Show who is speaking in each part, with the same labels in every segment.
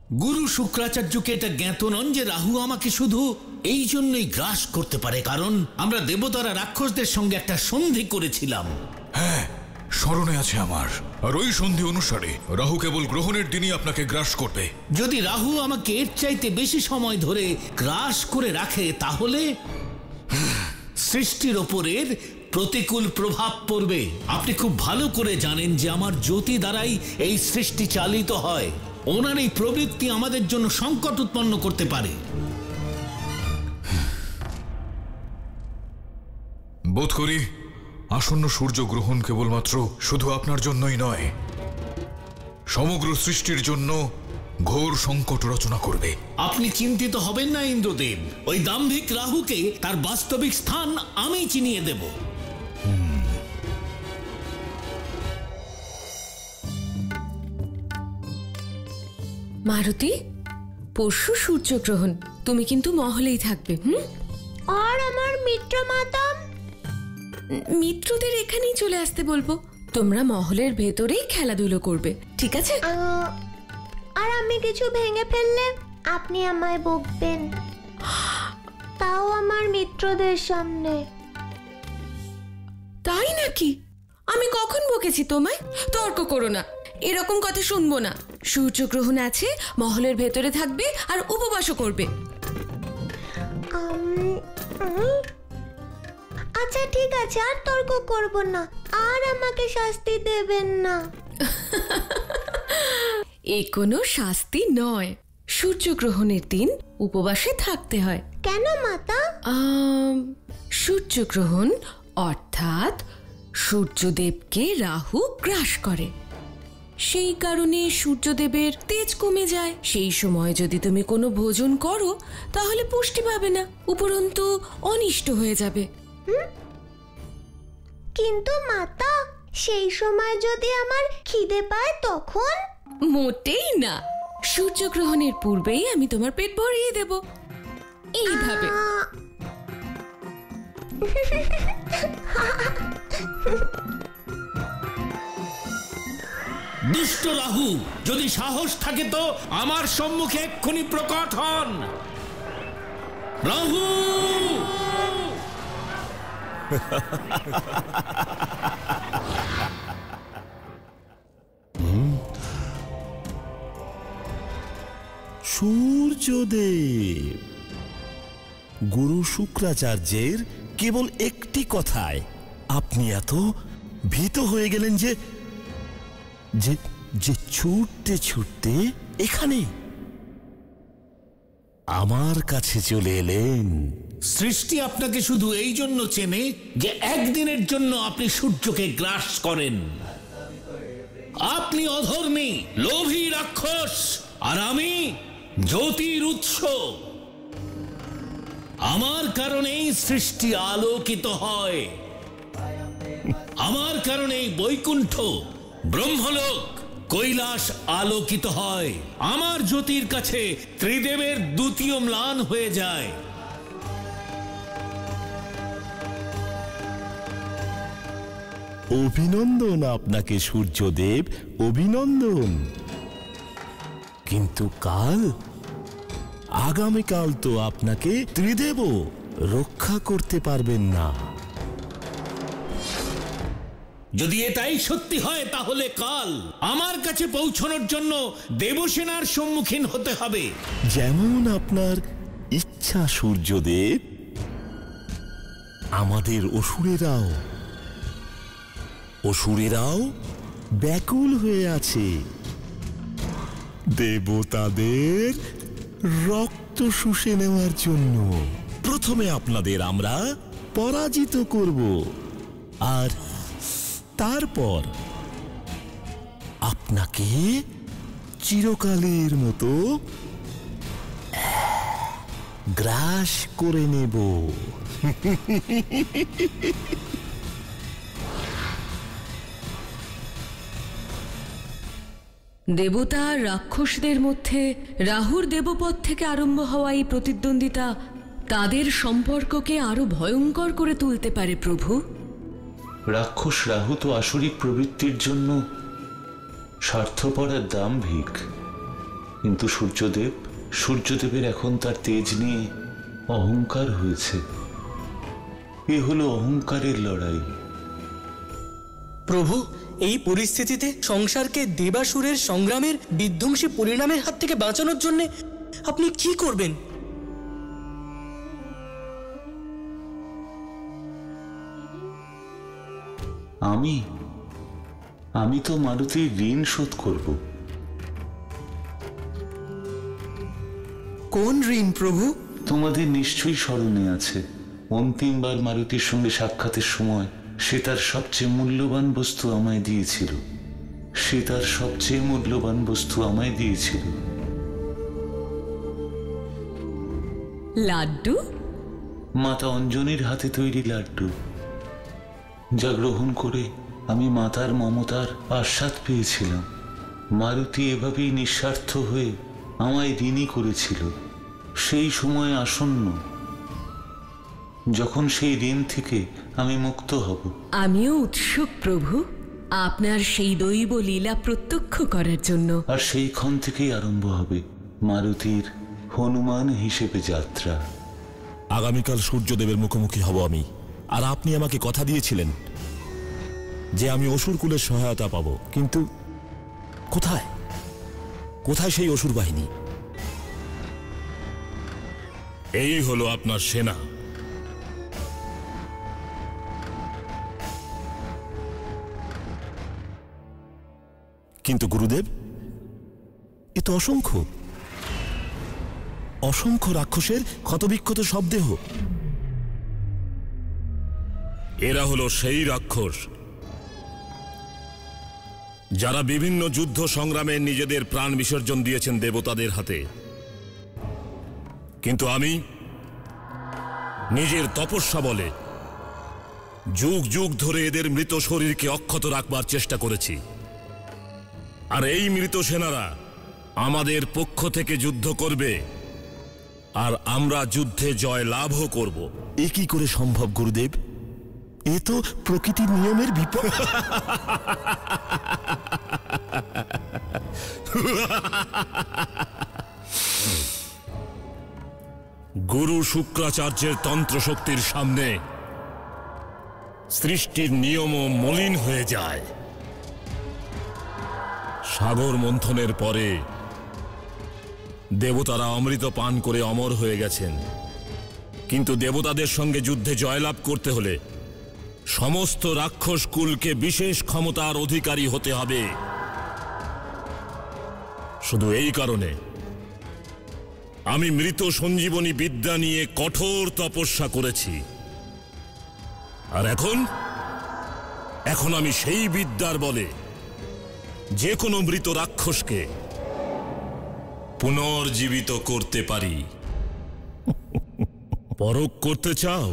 Speaker 1: গুরু শুক্রাচার্যকে এটা জ্ঞাত নন যে রাহু আমাকে শুধু এই জন্যই গ্রাস করতে পারে, কারণ আমরা দেবতারা রাক্ষসদের সঙ্গে একটা সন্ধি করেছিলাম।
Speaker 2: হ্যাঁ, স্মরণে আছে আমার। আর ওই সন্ধি অনুসারে রাহু কেবল গ্রহণের দিনই আপনাকে গ্রাস করবে।
Speaker 1: যদি রাহু আমাকে এর চাইতে বেশি সময় ধরে গ্রাস করে রাখে তাহলে সৃষ্টির ওপরের প্রতিকূল প্রভাব পড়বে। আপনি খুব ভালো করে জানেন যে আমার জ্যোতি দ্বারাই এই সৃষ্টি চালিত হয়। ওনার এই প্রবৃত্তি আমাদের জন্য সংকট উৎপন্ন করতে পারে।
Speaker 2: বোধ করি আসন্ন সূর্যগ্রহণ কেবলমাত্র শুধু আপনার জন্যই নয়, সমগ্র সৃষ্টির জন্য ঘোর সংকট রচনা করবে।
Speaker 1: আপনি চিন্তিত হবেন না ইন্দ্রদেব, ওই দাম্ভিক রাহুকে তার বাস্তবিক স্থান আমি চিনিয়ে দেব।
Speaker 3: মারুতি, পরশু সূর্যগ্রহণ, তুমি কিন্তু মহলেই থাকবে।
Speaker 4: আর আমার মিত্র মাতাম?
Speaker 3: মিত্রদের এখানেই চলে আসতে বলবো। তোমরা মহলের ভেতরেই খেলাধুলো করবে, ঠিক আছে?
Speaker 4: আর আমি কিছু ভেঙে ফেললে আপনি আমায় বকবেন, তাও আমার মিত্রদের সামনে।
Speaker 3: তাই নাকি? আমি কখন বকেছি তোমায়? তর্ক করো না, এরকম কথা শুনবো না। সূর্যগ্রহণ আছে, মহলের ভেতরে থাকবে আর উপবাসও করবে।
Speaker 4: আচ্ছা ঠিক আছে, আর তর্ক করব না, আর আমাকে শাস্তি দেবেন না।
Speaker 3: এ কোনো শাস্তি নয়, সূর্যগ্রহণের দিন উপবাসে থাকতে হয়।
Speaker 4: কেন মাতা?
Speaker 3: সূর্যগ্রহণ অর্থাৎ সূর্যদেবকে রাহু গ্রাস করে, সেই কারণে সূর্যদেবের তেজ কমে যায়। সেই সময় যদি তুমি কোনো ভোজন করো তাহলে পুষ্টি পাবে না, উপরন্তু অনিষ্ট হয়ে যাবে।
Speaker 4: কিন্তু মাতা, সেই সময় যদি আমার খিদে পায় তখন?
Speaker 3: মোটেই না, সূর্যগ্রহণের পূর্বেই আমি তোমার পেট ভরিয়ে দেব এইভাবে।
Speaker 1: দুষ্ট রাহু, যদি সাহস থাকে তো আমার সম্মুখে এক্ষুনি প্রকট হন। রাহু!
Speaker 5: সূর্যদেব, গুরু শুক্রাচার্যের কেবল একটি কথায় আপনি এত ভীত হয়ে গেলেন যে ছুটতে ছুটতে এখানে আমার কাছে চলে এলেন।
Speaker 1: সৃষ্টি আপনাকে শুধু এই জন্য চেনে যে একদিনের জন্য আপনি সূর্যকে গ্রাস করেন। আপনি অধর্মী, লোভী রাক্ষস, আর আমি জ্যোতির উৎস। আমার কারণেই সৃষ্টি আলোকিত হয়, আমার কারণেই বৈকুণ্ঠ, ব্রহ্মলোক, কৈলাস আলোকিত হয়। আমার জ্যোতির কাছে ত্রিদেবের দ্বিতীয় ম্লান হয়ে যায়।
Speaker 5: অভিনন্দন আপনাকে সূর্যদেব, অভিনন্দন। কিন্তু কাল, আগামীকাল তো আপনাকে ত্রিদেবও রক্ষা করতে পারবেন না।
Speaker 1: যদি এটাই সত্যি হয় তাহলে কাল আমার কাছে পৌঁছানোর জন্য দেবসেনার সম্মুখীন হতে হবে।
Speaker 5: যেমন আপনার ইচ্ছা সূর্যদেব। আমাদের অসুরেরাও ব্যাকুল হয়ে আছে দেবতাদের রক্ত শুষে নেওয়ার জন্য। প্রথমে আপনাদের আমরা পরাজিত করব, আর তারপর আপনাকে চিরকালের মতো গ্রাস করে নেব।
Speaker 3: দেবতা আর রাক্ষসদের মধ্যে রাহুর দেবপদ থেকে আরম্ভ হওয়া এই প্রতিদ্বন্দ্বিতা তাদের সম্পর্ককে আরো ভয়ঙ্কর করে তুলতে পারে প্রভু।
Speaker 6: রাক্ষস রাহু তো আসরিক প্রবৃত্তির জন্য স্বার্থপর আর দাম্ভিক। কিন্তু সূর্যদেবের এখন তার তেজ নিয়ে অহংকার হয়েছে। এ হলো অহংকারের লড়াই।
Speaker 7: প্রভু, এই পরিস্থিতিতে সংসারকে দেবাসুরের সংগ্রামের বিধ্বংসী পরিণামের হাত থেকে বাঁচানোর জন্য আপনি কি করবেন?
Speaker 6: আমি তো মারুতির ঋণ শোধ করব।
Speaker 7: কোন ঋণ প্রভু?
Speaker 6: তোমাদের নিশ্চয়ই স্মরণে আছে, অন্তিমবার মারুতির সঙ্গে সাক্ষাতের সময় সে তার সবচেয়ে মূল্যবান বস্তু আমায় দিয়েছিল।
Speaker 3: লাড্ডু?
Speaker 6: মাতা অঞ্জনির হাতে তৈরি লাড্ডু, যা গ্রহণ করে আমি মাতার মমতার আস্বাদ পেয়েছিলাম। মারুতি এভাবেই নিঃস্বার্থ হয়ে আমায় ঋণী করেছিল। সেই সময় আসন্ন, যখন সেই ঋণ থেকে আমি মুক্ত হব।
Speaker 3: আমিও উৎসুক প্রভু, আপনার সেই দৈব লীলা প্রত্যক্ষ করার জন্য।
Speaker 6: আর সেইক্ষণ থেকেই আরম্ভ হবে মারুতির হনুমান হিসেবে যাত্রা।
Speaker 5: আগামীকাল সূর্যদেবের মুখোমুখি হব আমি, আর আপনি আমাকে কথা দিয়েছিলেন যে আমি অসুরকুলের সহায়তা পাব। কিন্তু কোথায় কোথায় সেই অসুর বাহিনী?
Speaker 8: এই হলো আপনার সেনা।
Speaker 5: কিন্তু গুরুদেব, এ তো অসংখ্য অসংখ্য রাক্ষসের ক্ষতবিক্ষত শবদেহ।
Speaker 8: এরা হলো সেই রাক্ষস যারা বিভিন্ন যুদ্ধ সংগ্রামে নিজেদের প্রাণ বিসর্জন দিয়েছেন দেবতাদের হাতে। কিন্তু আমি নিজের তপস্যা বলে যুগ যুগ ধরে এদের মৃত শরীরকে অক্ষত রাখবার চেষ্টা করেছি। আর এই মৃত সেনারা আমাদের পক্ষ থেকে যুদ্ধ করবে, আর আমরা যুদ্ধে জয় লাভও করব।
Speaker 5: এ কি করে সম্ভব গুরুদেব? এ তো প্রকৃতির নিয়মের বিপরীত।
Speaker 8: গুরু শুক্রাচার্যের তন্ত্র শক্তির সামনে সৃষ্টির নিয়মও মলিন হয়ে যায়। সাগর মন্থনের পরে দেবতারা অমৃত পান করে অমর হয়ে গেছেন, কিন্তু দেবতাদের সঙ্গে যুদ্ধে জয়লাভ করতে হলে সমস্ত রাক্ষস কুলকে বিশেষ ক্ষমতার অধিকারী হতে হবে। শুধু এই কারণে আমি মৃত সঞ্জীবনী বিদ্যা নিয়ে কঠোর তপস্যা করেছি। আর এখন আমি সেই বিদ্যার বলে যে কোনো মৃত রাক্ষসকে পুনর্জীবিত করতে পারি। পরখ করতে চাও?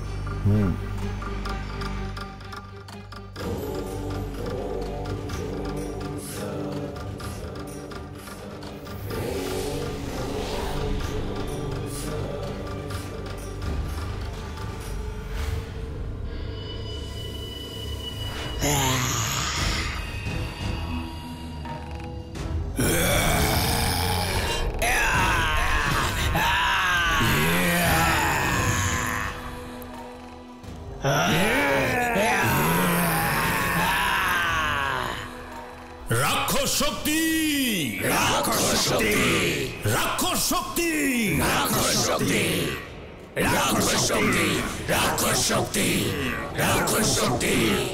Speaker 8: রাক্ষস শক্তি, রাক্ষস শক্তি, রাক্ষস শক্তি, রাক্ষস শক্তি, রাক্ষস শক্তি, রাক্ষস শক্তি, রাক্ষস শক্তি।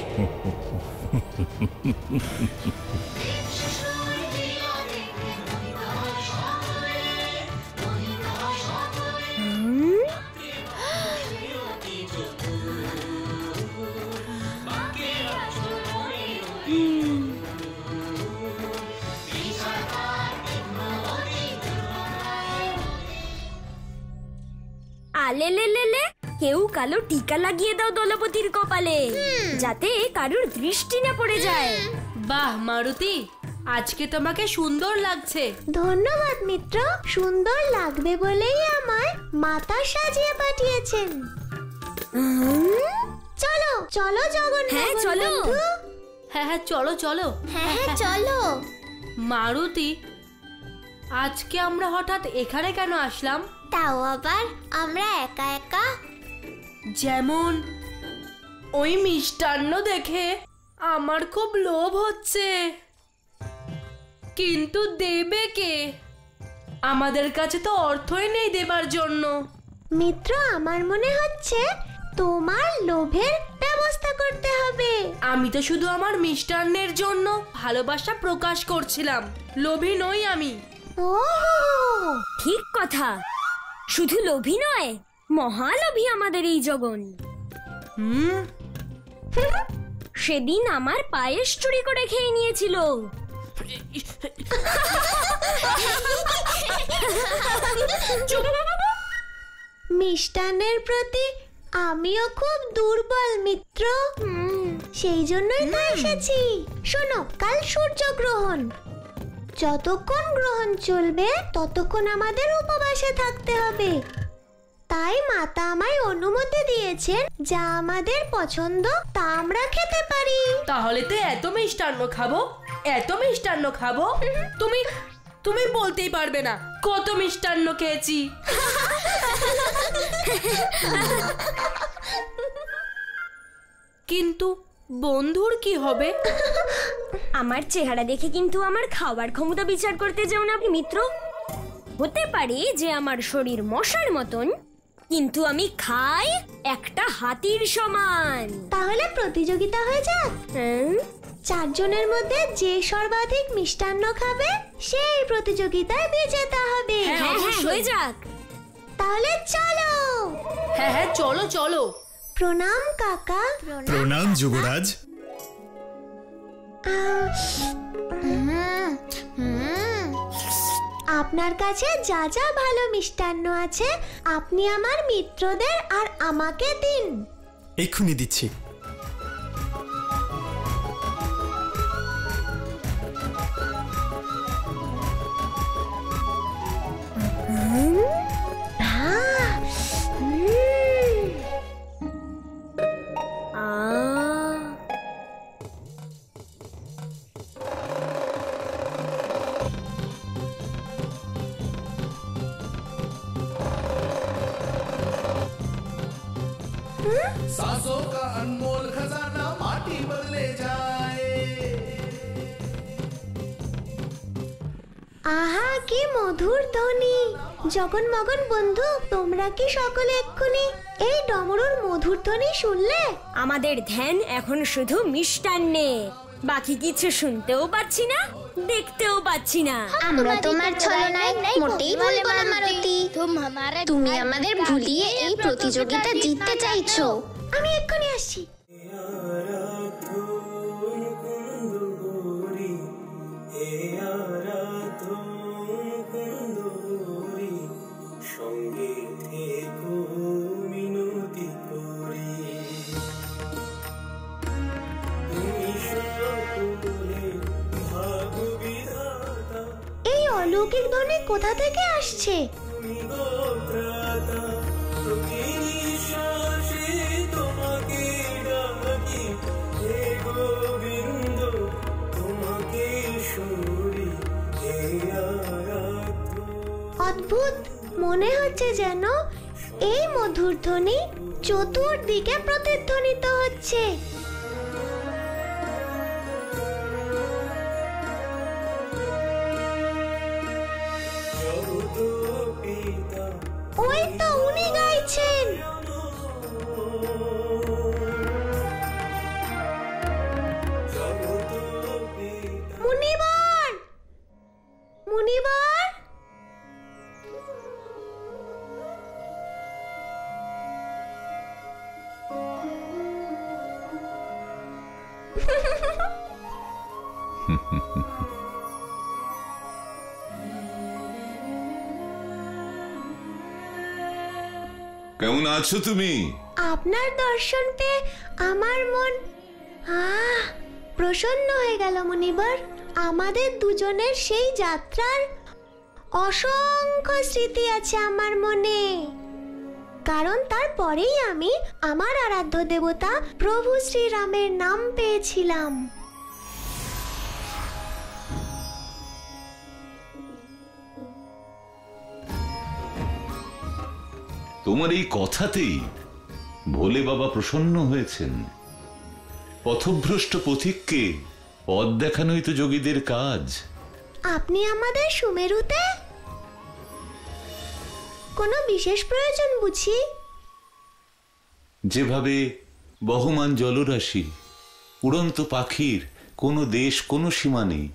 Speaker 9: আলে লে লে লে, কেউ কালো টিকা লাগিয়ে দাও দলপতির কপালে, যাতে কারুর দৃষ্টি না পড়ে যায়।
Speaker 10: বাহ মারুতি, আজকে তোমাকে সুন্দর লাগছে।
Speaker 4: ধন্যবাদ মিত্র, সুন্দর লাগবে বলেই আমার মাতা সাজিয়ে পাঠিয়েছেন। চলো চলো জগন্নাথ।
Speaker 9: হ্যাঁ চলো।
Speaker 10: হ্যাঁ হ্যাঁ চলো চলো।
Speaker 4: হ্যাঁ হ্যাঁ চলো।
Speaker 10: মারুতি, আজকে আমরা হঠাৎ এখানে কেন আসলাম?
Speaker 4: তাও আবার আমরা একা একা।
Speaker 10: যেমন ওই মিষ্টান্ন দেখে আমার খুব লোভ হচ্ছে, কিন্তু দেবে কে? আমাদের কাছে তো অর্থই নেই দেবার জন্য।
Speaker 4: মিত্র, আমার মনে হচ্ছে তোমার লোভের ব্যবস্থা করতে হবে।
Speaker 10: আমি তো শুধু আমার মিষ্টান্নের জন্য ভালোবাসা প্রকাশ করছিলাম, লোভী নই আমি।
Speaker 4: ও
Speaker 9: ঠিক কথা, শুধু লোভী নয়, মহালোভী আমাদের এই জগন। সেদিন আমার পায়েস চুরি করে খেয়ে নিয়েছিল।
Speaker 4: মিষ্টান্নের প্রতি আমিও খুব দুর্বল মিত্র, সেই জন্যই তো এসেছি। শোনো, কাল সূর্যগ্রহণ, যতক্ষণ গ্রহণ চলবে ততক্ষণ আমাদের উপবাসে থাকতে হবে। তাই মাতা আমায় অনুমতি দিয়েছেন, যা আমাদের পছন্দ তা আমরা খেতে পারি।
Speaker 10: তাহলে তো এত মিষ্টান্ন খাবো, এত মিষ্টান্ন খাবো, তুমি তুমি বলতেই পারবে না কত মিষ্টান্ন খেয়েছি। কিন্তু বন্ধুর কি হবে?
Speaker 9: আমার চেহারা দেখে কিন্তু আমার খাওয়ার ক্ষমতা বিচার করতে যাও না মিত্র। হতে পারে যে আমার শরীর মশার মতন, কিন্তু আমি খাই একটা হাতির সমান।
Speaker 4: তাহলে প্রতিযোগিতা হয়ে যাক। চারজনের মধ্যে যে সর্বাধিক মিষ্টান্ন খাবে সেই প্রতিযোগিতায় বিজেতা হবে।
Speaker 9: হ্যাঁ, হয়ে যাক।
Speaker 4: তাহলে চলো।
Speaker 10: হ্যাঁ, চলো চলো।
Speaker 4: প্রণাম কাকা।
Speaker 11: প্রণাম যুবরাজ।
Speaker 4: আপনার কাছে যা যা ভালো মিষ্টান্ন আছে আপনি আমার মিত্রদের আর আমাকে দিন।
Speaker 11: এক্ষুনি দিচ্ছি।
Speaker 12: सांसों का अनमोल खजाना माटी बदले जाए।
Speaker 4: আহা, কি মধুর ধ্বনি। জগন মগন বন্ধু, তোমরা কি সকলে এক্ষুনি এই ডমরুর মধুর ধ্বনি শুনলে?
Speaker 9: আমাদের ধ্যান এখন শুধু মিষ্টান্নে, বাকি কিছু শুনতেও পাচ্ছি না, দেখতেও পাচ্ছি না।
Speaker 4: আমরা তোমার ছলনায় মোটেই ভুলবো না মারুতি। তুমি আমাদের ভুলিয়ে এই প্রতিযোগিতা জিততে চাইছো। আমি এক্ষুনি আসছি। এই অলৌকিক ধ্বনি কোথা থেকে আসছে? অদ্ভুত, মনে হচ্ছে যেন এই মধুর ধ্বনি চতুর্দিকে প্রতিধ্বনিত হচ্ছে। ওই তো উনি গাইছেন। মুনিবার, মুনিবার।
Speaker 13: কেমন আছো তুমি?
Speaker 4: আপনার দর্শন পেয়ে আমার মন প্রসন্ন হয়ে গেল মুনিবার। আমাদের দুজনের সেই যাত্রার অসংখ্য স্মৃতি আছে আমার মনে, কারণ তারপরেই আমি আমার আরাধ্য দেবতা প্রভু শ্রীরামের নাম পেয়েছিলাম।
Speaker 6: তোমার এই কথাতেই ভোলে বাবা প্রসন্ন হয়েছেন। পথভ্রষ্ট পথিককে পথ দেখানোই তো যোগীদের কাজ।
Speaker 4: আপনি আমাদের সুমেরুতে কোনো বিশেষ প্রয়োজন বুঝি?
Speaker 6: যেভাবে বহমান জলরাশি, উড়ন্ত পাখির কোনো দেশ কোনো সীমা নেই,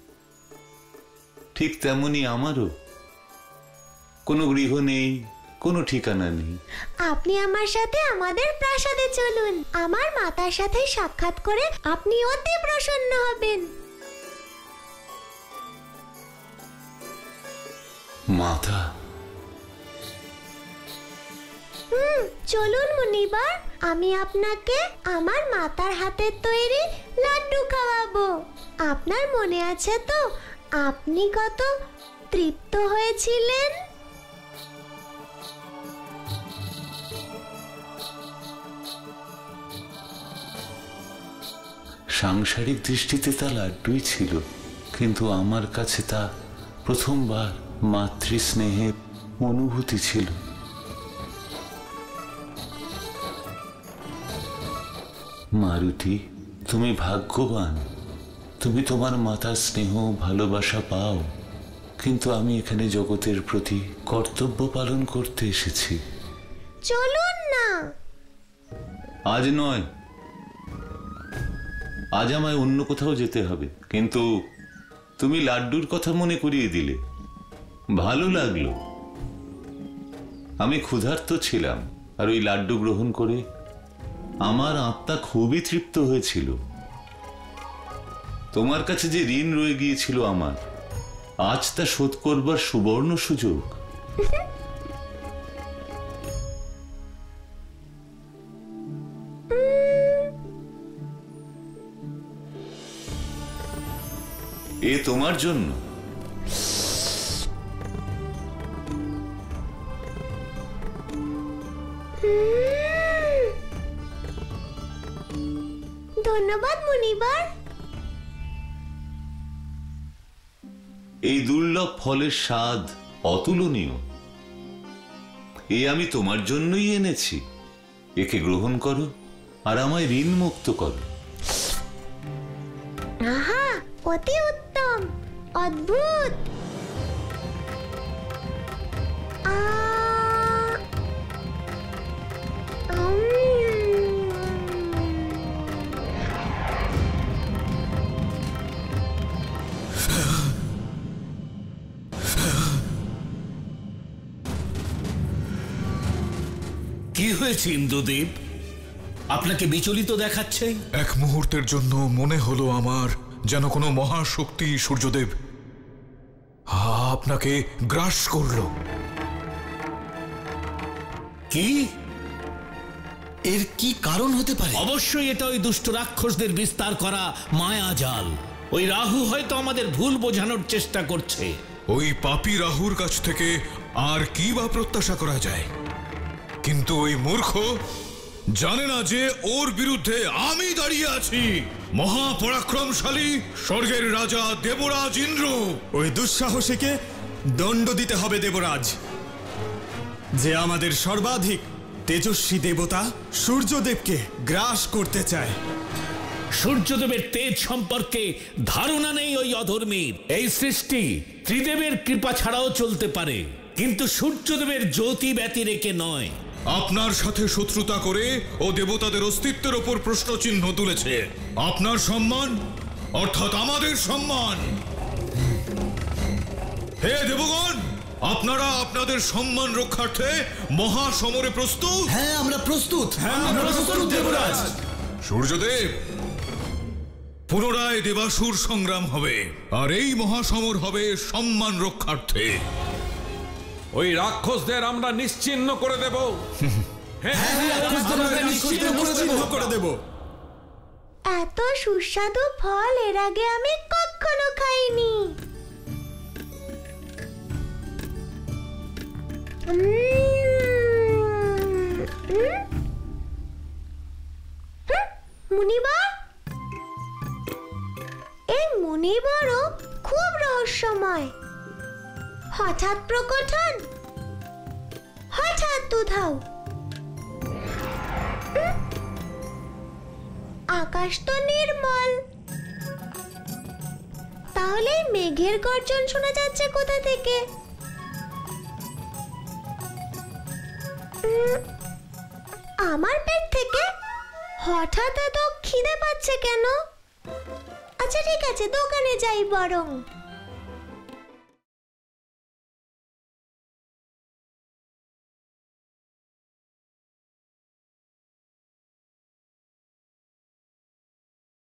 Speaker 6: ঠিক তেমনি আমারও কোনো গৃহ নেই, কোনো ঠিকানা নেই।
Speaker 4: আপনি আমার সাথে আমাদের প্রাসাদে চলুন। আমার মাতার সাথে সাক্ষাৎ করে আপনি অতি প্রসন্ন হবেন।
Speaker 6: মাতা?
Speaker 4: চলুন মুনিবার, আমি আপনাকে আমার মাতার হাতের তৈরি লাড্ডু খাওয়াবো। আপনার মনে আছে তো আপনি কত তৃপ্ত হয়েছিলেন?
Speaker 6: সাংসারিক দৃষ্টিতে তা লাড্ডুই ছিল, কিন্তু আমার কাছে তা প্রথমবার মাতৃস্নেহের অনুভূতি ছিল। মারুতি, তুমি ভাগ্যবান, তুমি তোমার মাতার স্নেহ ভালোবাসা পাও, কিন্তু আমি এখানে জগতের প্রতি কর্তব্য পালন করতে এসেছি।
Speaker 4: চলুন না।
Speaker 6: আজ নয়, আজ আমায় অন্য কোথাও যেতে হবে, কিন্তু তুমি লাড্ডুর কথা মনে করিয়ে দিলে, ভালো লাগলো। আমি ক্ষুধার্ত ছিলাম, আর ওই লাড্ডু গ্রহণ করে আমার আত্মা খুবই তৃপ্ত হয়েছিল। তোমার কাছে যে ঋণ রয়ে গিয়েছিল আমার, আজ তা শোধ করবার সুবর্ণ সুযোগ। এ তোমার জন্য।
Speaker 4: ধন্যবাদ মুনিবার।
Speaker 6: এই দুর্লভ ফলের স্বাদ অতুলনীয়। এ আমি তোমার জন্যই এনেছি। একে গ্রহণ করো আর আমায় ঋণ মুক্ত করো।
Speaker 4: আহা, অতি উত্তম, অদ্ভুত।
Speaker 1: কি হয়েছে ইন্দ্রদেব? আপনাকে বিচলিত দেখাচ্ছে।
Speaker 2: এক মুহূর্তের জন্য মনে হলো আমার যেন কোনো মহাশক্তি সূর্যদেব আপনাকে গ্রাস করলো।
Speaker 1: কি?
Speaker 11: এর কি কারণ হতে পারে?
Speaker 1: অবশ্যই এটা ওই দুষ্ট রাক্ষসদের বিস্তার করা মায়াজাল। ওই রাহু হয়তো আমাদের ভুল বোঝানোর চেষ্টা করছে।
Speaker 2: ওই পাপী রাহুর কাছ থেকে আর কি বা প্রত্যাশা করা যায়? কিন্তু ওই মূর্খ জানে না যে ওর বিরুদ্ধে আমি দাঁড়িয়ে আছি, মহাপরাক্রমশালী স্বর্গের রাজা দেবরাজ ইন্দ্র।
Speaker 11: ওই দুঃসাহসীকে দণ্ড দিতে হবে দেবরাজ, যে আমাদের সর্বাধিক তেজস্বী দেবতা সূর্যদেবকে গ্রাস করতে চায়।
Speaker 1: সূর্যদেবের তেজ সম্পর্কে ধারণা নেই ওই অধর্মীর। এই সৃষ্টি ত্রিদেবের কৃপা ছাড়াও চলতে পারে, কিন্তু সূর্যদেবের জ্যোতি ব্যতিরেকে নয়।
Speaker 2: আপনার সাথে শত্রুতা করে ও দেবতাদের অস্তিত্বের ওপর প্রশ্নচিহ্ন তুলেছে। আপনার সম্মান অর্থাৎ আমাদের সম্মান। হে দেবগণ, আপনারা আপনাদের সম্মান রক্ষার্থে মহাসমরে প্রস্তুত?
Speaker 11: হ্যাঁ, আমরা প্রস্তুত। আমরা প্রস্তুত দেবরাজ।
Speaker 2: সূর্যদেব, পুনরায় দেবাসুর সংগ্রাম হবে, আর এই মহাসমর হবে সম্মান রক্ষার্থে।
Speaker 14: ওই রাক্ষসদের আমরা নিশ্চিহ্ন করে দেব।
Speaker 11: করে দেব।
Speaker 4: এত সুস্বাদু ফল এর আগে আমি কখনো খাইনি। মুনিবার, এই মুনিবারও খুব রহস্যময়। হঠাৎ প্রকট হন, হঠাৎ উধাও। আকাশ তো নির্মল, তাহলে মেঘের গর্জন শোনা যাচ্ছে কোথা থেকে? আমার পেট থেকে হঠাৎ এত খিদে পাচ্ছে কেন? আচ্ছা ঠিক আছে, দোকানে যাই বরং।